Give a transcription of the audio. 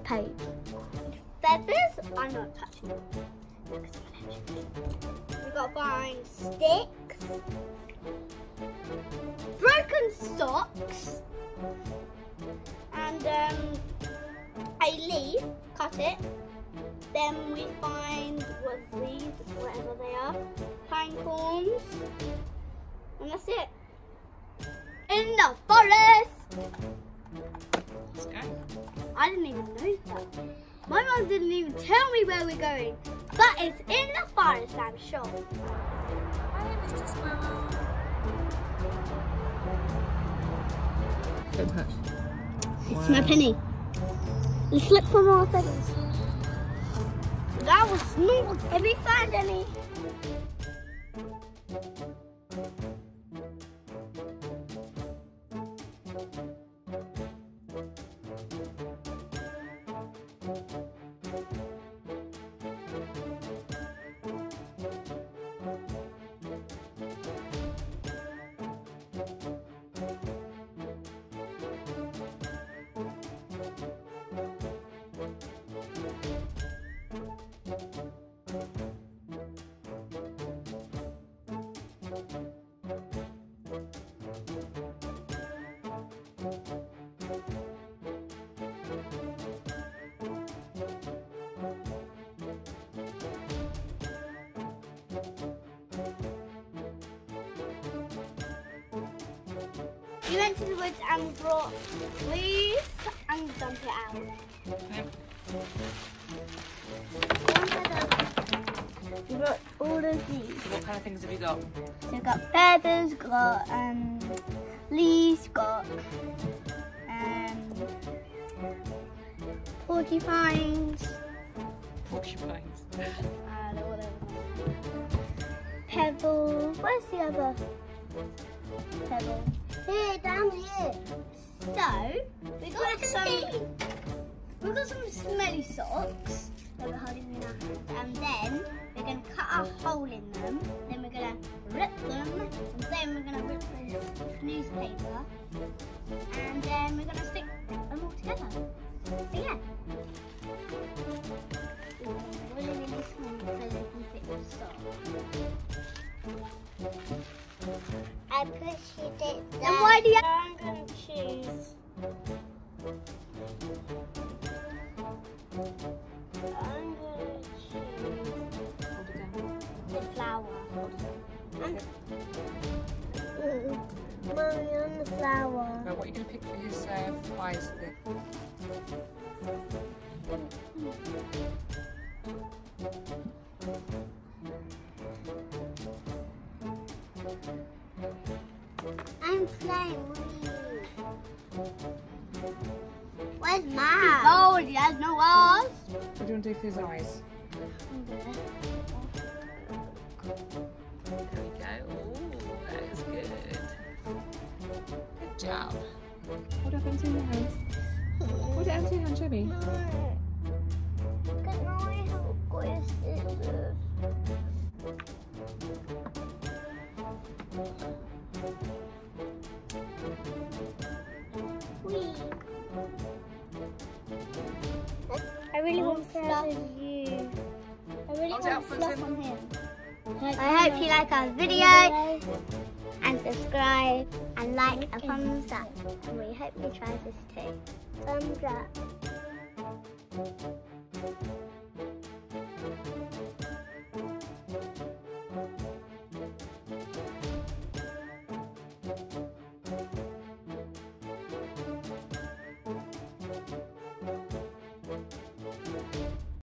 page. Feathers, I'm not touching them. We've got to find sticks, broken socks, and a leaf, cut it. Then we find these, whatever they are, pine cones, and that's it. In the forest! Let's go. I didn't even know that. My mum didn't even tell me where we're going, but it's in the forest, I'm sure. Hi, Mr. Squirrel. Don't touch. It's my penny. Let's look for more feathers. That was not. Have we found any? We went to the woods and brought leaves and dumped it out. We brought all of these. What kind of things have you got? So we've got feathers, got leaves, got porcupines. Porcupines. Whatever. Pebbles. Where's the other pebble? Here, down here. So we got some smelly socks that we're holding in our hand, and then we're going to cut a hole in them. Then we're going to rip them, and then we're going to rip this newspaper, and then we're going to stick them all together. So yeah. Really, really small so they can fit the sock. I pushed it down. And why do you... I'm going to choose... the flower. Mommy, on the flower. Well, what are you going to pick for his eyes thing? I'm playing with you. Where's mine? Oh, he has no eyes. What do you want to do for his eyes? There we go. Oh, that is good. Good job. Hold up into your hands. Hold it into your hand, show me. Can I help with scissors? I really want fluff of you. I really want fluff on him. I hope you like our video and subscribe and like and thumbs up. And we hope you try this too. Thumbs up.